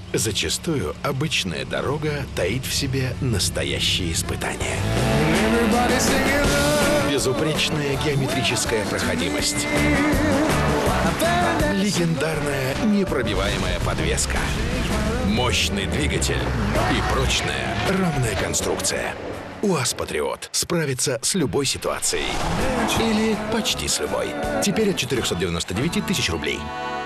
Зачастую обычная дорога таит в себе настоящие испытания. Безупречная геометрическая проходимость. Легендарная непробиваемая подвеска. Мощный двигатель и прочная равная конструкция. УАЗ «Патриот» справится с любой ситуацией. Или почти с любой. Теперь от 499 тысяч рублей.